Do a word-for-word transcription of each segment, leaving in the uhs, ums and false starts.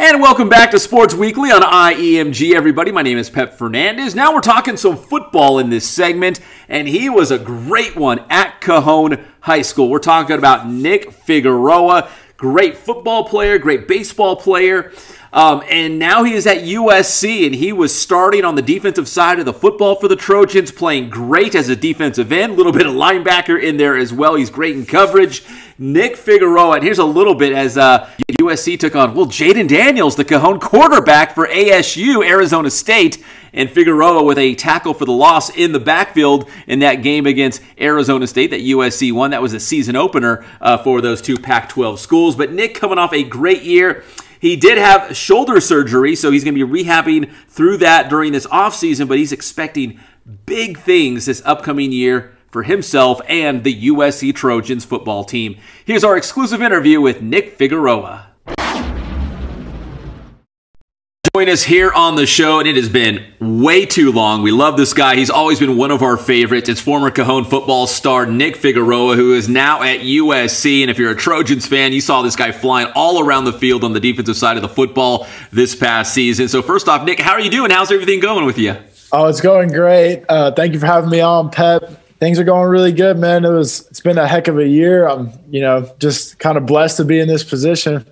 And welcome back to Sports Weekly on I E M G, everybody. My name is Pep Fernandez. Now we're talking some football in this segment, and he was a great one at Cajon High School. We're talking about Nick Figueroa, great football player, great baseball player. Um, and now he is at U S C, and he was starting on the defensive side of the football for the Trojans, playing great as a defensive end, a little bit of linebacker in there as well. He's great in coverage. Nick Figueroa, and here's a little bit as uh, U S C took on, well, Jaden Daniels, the Cajon quarterback for A S U, Arizona State, and Figueroa with a tackle for the loss in the backfield in that game against Arizona State that U S C won. That was a season opener uh, for those two Pac twelve schools. But Nick coming off a great year. He did have shoulder surgery, so he's going to be rehabbing through that during this offseason, but he's expecting big things this upcoming year for himself and the U S C Trojans football team. Here's our exclusive interview with Nick Figueroa. Join us here on the show, and it has been way too long. We love this guy. He's always been one of our favorites. It's former Cajon football star Nick Figueroa, who is now at U S C. And if you're a Trojans fan, you saw this guy flying all around the field on the defensive side of the football this past season. So first off, Nick, how are you doing? How's everything going with you? Oh, it's going great. Uh, thank you for having me on, Pep. Things are going really good, man. It was, it's been a heck of a year. I'm, you know, just kind of blessed to be in this position.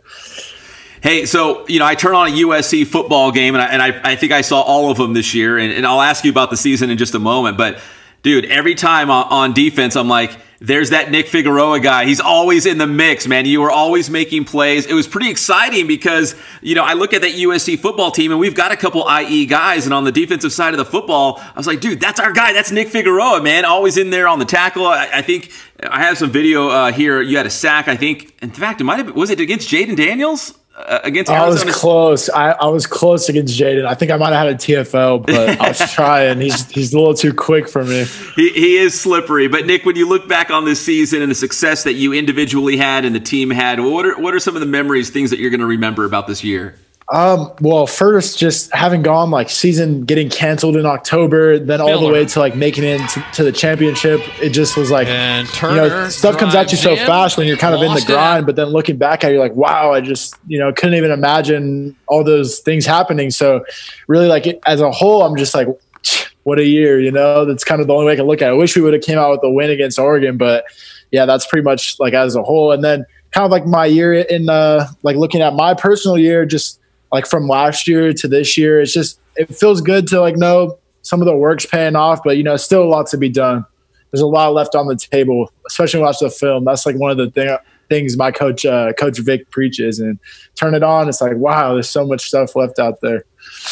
Hey, so, you know, I turn on a U S C football game, and I, and I, I think I saw all of them this year, and, and I'll ask you about the season in just a moment. But, dude, every time on, on defense, I'm like, there's that Nick Figueroa guy. He's always in the mix, man. You were always making plays. It was pretty exciting because, you know, I look at that U S C football team, and we've got a couple I E guys, and on the defensive side of the football, I was like, dude, that's our guy. That's Nick Figueroa, man. Always in there on the tackle. I, I think I have some video uh, here. You had a sack, I think. In fact, it might have been, was it against Jaden Daniels? Uh, against Arizona? I was close. I, I was close against Jaden. I think I might have had a T F L, but I was trying. He's he's a little too quick for me. He, he is slippery. But Nick, when you look back on this season and the success that you individually had and the team had, what are what are some of the memories, things that you're going to remember about this year? Um, well, first, just having gone like season getting canceled in October, then all the way to like making it into to the championship. It just was like, and Turner, you know, stuff comes at you so fast when you're kind of in the grind, but then looking back at it, you're like, wow, I just, you know, couldn't even imagine all those things happening. So really like it, as a whole, I'm just like, what a year, you know, that's kind of the only way I can look at it. I wish we would have came out with a win against Oregon, but yeah, that's pretty much like as a whole. And then kind of like my year in, uh, like looking at my personal year, just like from last year to this year, it's just, it feels good to like know some of the work's paying off, but you know, still a lot to be done. There's a lot left on the table, especially when you watch the film. That's like one of the thing, things my coach, uh, Coach Vic preaches, and turn it on. It's like, wow, there's so much stuff left out there.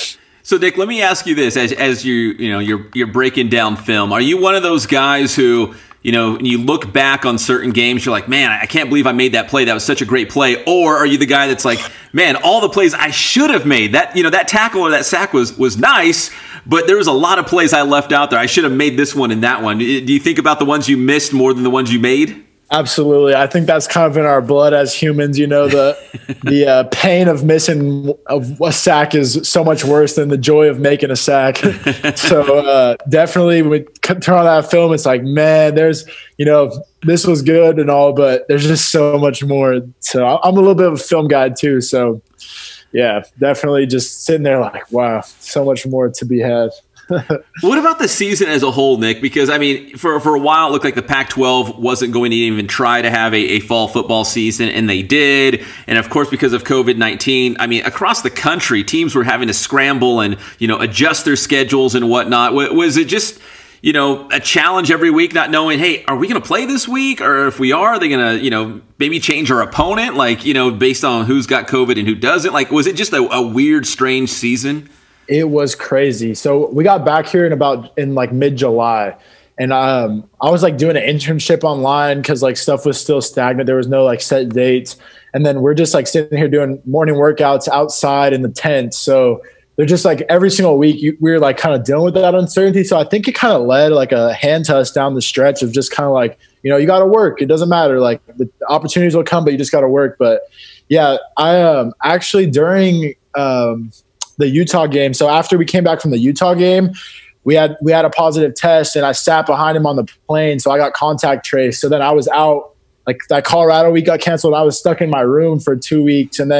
So Nick, let me ask you this, as, as you, you know, you're, you're breaking down film, are you one of those guys who, you know, when you look back on certain games, you're like, man, I can't believe I made that play. That was such a great play. Or are you the guy that's like, man, all the plays I should have made, that, you know, that tackle or that sack was was nice, but there was a lot of plays I left out there. I should have made this one and that one. Do you think about the ones you missed more than the ones you made? Absolutely. I think that's kind of in our blood as humans. You know, the the uh, pain of missing of a sack is so much worse than the joy of making a sack. So uh, definitely when we turn on that film, it's like, man, there's, you know, this was good and all, but there's just so much more. So I'm a little bit of a film guy too. So yeah, definitely just sitting there like, wow, so much more to be had. What about the season as a whole, Nick? Because, I mean, for, for a while, it looked like the Pac twelve wasn't going to even try to have a, a fall football season, and they did. And, of course, because of COVID nineteen, I mean, across the country, teams were having to scramble and, you know, adjust their schedules and whatnot. Was it just, you know, a challenge every week, not knowing, hey, are we going to play this week? Or if we are, are they going to, you know, maybe change our opponent, like, you know, based on who's got COVID and who doesn't? Like, was it just a, a weird, strange season? It was crazy. So we got back here in about in like mid-July, and um, I was like doing an internship online because like stuff was still stagnant. There was no like set dates, and then we're just like sitting here doing morning workouts outside in the tent. So they're just like every single week you, we were like kind of dealing with that uncertainty. So I think it kind of led like a hand to us down the stretch of just kind of like, you know, you got to work. It doesn't matter. Like the opportunities will come, but you just got to work. But yeah, I um, actually during um, – the Utah game. So after we came back from the Utah game, we had we had a positive test, and I sat behind him on the plane, so I got contact traced. So then I was out, like that Colorado week got canceled. I was stuck in my room for two weeks, and then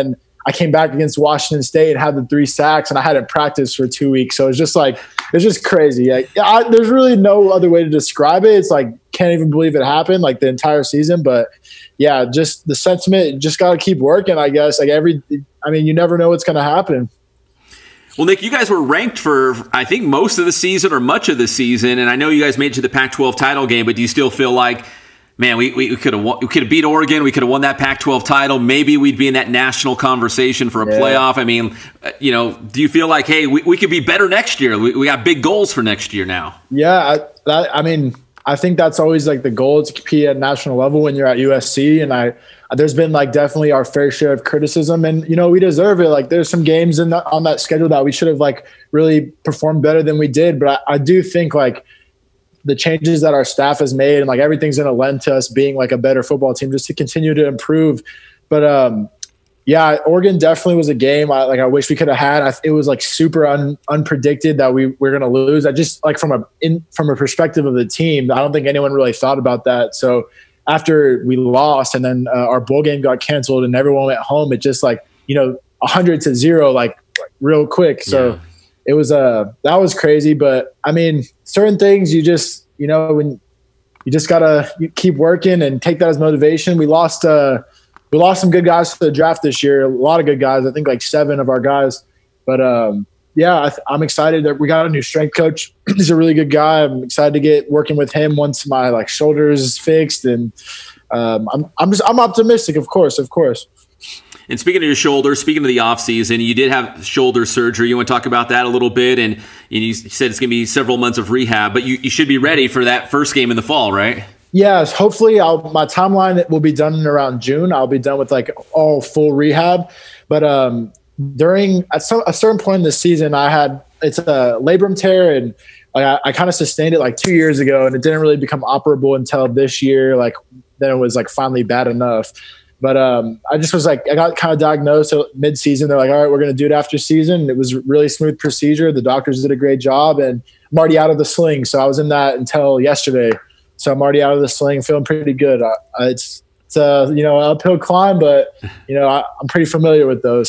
I came back against Washington State and had the three sacks, and I hadn't practiced for two weeks. So it's just like, it's just crazy. Like, I, there's really no other way to describe it. It's like, can't even believe it happened, like the entire season. But yeah, just the sentiment, just got to keep working, I guess. Like every, I mean, you never know what's going to happen. Well, Nick, you guys were ranked for, I think, most of the season or much of the season, and I know you guys made it to the Pac twelve title game, but do you still feel like, man, we, we could have we could have beat Oregon, we could have won that Pac twelve title, maybe we'd be in that national conversation for a yeah. playoff? I mean, you know, do you feel like, hey, we, we could be better next year? We, we got big goals for next year now. Yeah, I, that, I mean, I think that's always like the goal, to compete at national level when you're at U S C, and I there's been like definitely our fair share of criticism, and you know we deserve it. Like there's some games in the, on that schedule that we should have like really performed better than we did, but I, I do think like the changes that our staff has made and like everything's going to lend to us being like a better football team just to continue to improve. But um, yeah, Oregon definitely was a game I like I wish we could have had. I, it was like super un, unpredicted that we were going to lose. I just like from a in from a perspective of the team, I don't think anyone really thought about that. So after we lost and then uh, our bowl game got canceled and everyone went home, it just like, you know, a hundred to zero, like, like real quick. So yeah. it was, uh, that was crazy. But I mean, certain things you just, you know, when you just gotta keep working and take that as motivation. We lost, uh, we lost some good guys to the draft this year. A lot of good guys. I think like seven of our guys, but, um, yeah, I th- I'm excited that we got a new strength coach. He's a really good guy. I'm excited to get working with him once my like shoulders is fixed, and um, I'm I'm just I'm optimistic. Of course, of course. And speaking of your shoulder, speaking of the offseason, you did have shoulder surgery. You want to talk about that a little bit? And, and you said it's going to be several months of rehab, but you, you should be ready for that first game in the fall, right? Yes, hopefully I'll, my timeline will be done in around June. I'll be done with like all full rehab, but um. During at some a certain point in the season, I had it's a labrum tear, and like, I, I kind of sustained it like two years ago, and it didn't really become operable until this year. Like then it was like finally bad enough. But um, I just was like I got kind of diagnosed mid season. They're like, all right, we're going to do it after season. It was a really smooth procedure. The doctors did a great job, and I'm already out of the sling. So I was in that until yesterday. So I'm already out of the sling, feeling pretty good. Uh, it's It's a, you know, uphill climb, but, you know, I, I'm pretty familiar with those.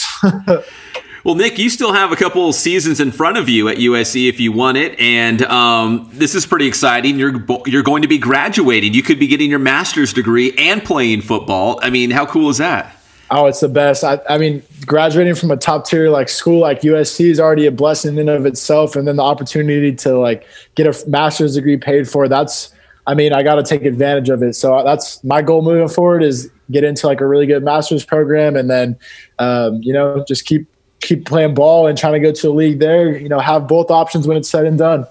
Well, Nick, you still have a couple seasons in front of you at U S C if you want it, and um, this is pretty exciting. You're you're going to be graduating. You could be getting your master's degree and playing football. I mean, how cool is that? Oh, it's the best. I, I mean, graduating from a top tier like school like U S C is already a blessing in and of itself, and then the opportunity to like get a master's degree paid for, that's I mean, I got to take advantage of it. So that's my goal moving forward, is get into like a really good master's program, and then, um, you know, just keep keep playing ball and trying to go to a league there. You know, have both options when it's said and done.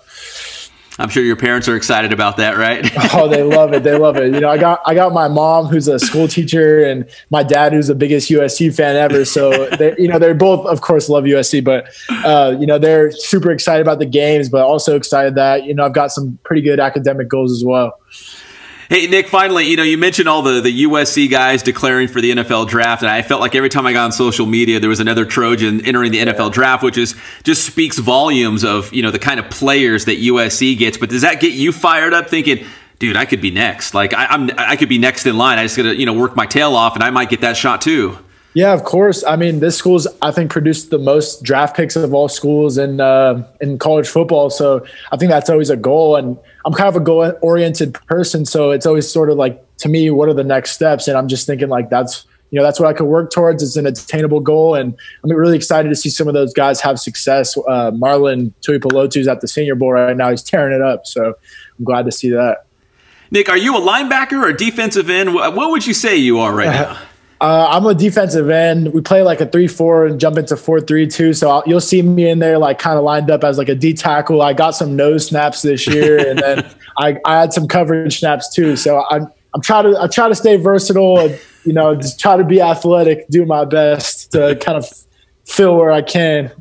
I'm sure your parents are excited about that, right? Oh, they love it. They love it. You know, I got I got my mom, who's a school teacher, and my dad, who's the biggest U S C fan ever. So, they, you know, they're both, of course, love U S C, but, uh, you know, they're super excited about the games, but also excited that, you know, I've got some pretty good academic goals as well. Hey, Nick, finally, you know, you mentioned all the, the U S C guys declaring for the N F L draft, and I felt like every time I got on social media, there was another Trojan entering the N F L draft, which is just speaks volumes of, you know, the kind of players that U S C gets. But does that get you fired up thinking, dude, I could be next? Like, I, I'm, I could be next in line. I just got to, you know, work my tail off, and I might get that shot too. Yeah, of course. I mean, this school's, I think, produced the most draft picks of all schools in uh, in college football. So I think that's always a goal. And I'm kind of a goal-oriented person, so it's always sort of like, to me, what are the next steps? And I'm just thinking like that's, you know, that's what I could work towards. It's an attainable goal, and I'm really excited to see some of those guys have success. Uh, Marlon Tuipulotu's at the Senior Bowl right now. He's tearing it up, so I'm glad to see that. Nick, are you a linebacker or a defensive end? What would you say you are right now? Uh, I'm a defensive end. We play like a three four and jump into four three two. So I'll, you'll see me in there like kind of lined up as like a D tackle. I got some nose snaps this year, and then I, I had some coverage snaps too. So I'm I'm trying to I try to stay versatile and, you know, just try to be athletic, do my best to kind of fill where I can.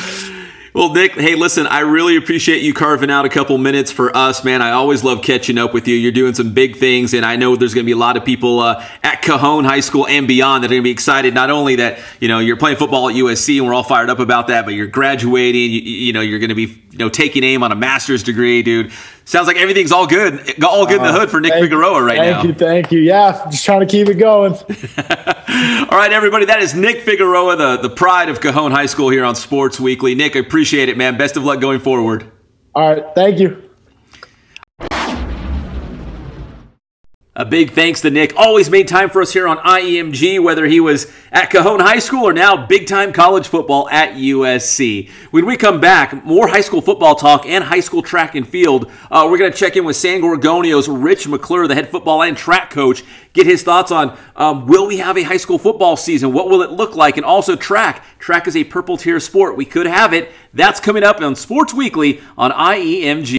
Well, Nick, hey, listen, I really appreciate you carving out a couple minutes for us, man. I always love catching up with you. You're doing some big things, and I know there's going to be a lot of people uh, at Cajon High School and beyond that are going to be excited. Not only that, you know, you're playing football at U S C, and we're all fired up about that, but you're graduating. You, you know, you're going to be, you know, taking aim on a master's degree, dude. Sounds like everything's all good. All good in the hood for Nick Figueroa right thank now. Thank you, thank you. Yeah, just trying to keep it going. All right, everybody, that is Nick Figueroa, the, the pride of Cajon High School here on Sports Weekly. Nick, I appreciate it, man. Best of luck going forward. All right, thank you. A big thanks to Nick. Always made time for us here on I E M G, whether he was at Cajon High School or now big-time college football at U S C. When we come back, more high school football talk and high school track and field. Uh, we're going to check in with San Gorgonio's Rich McClure, the head football and track coach, get his thoughts on um, will we have a high school football season? What will it look like? And also track. Track is a purple tier sport. We could have it. That's coming up on Sports Weekly on I E M G.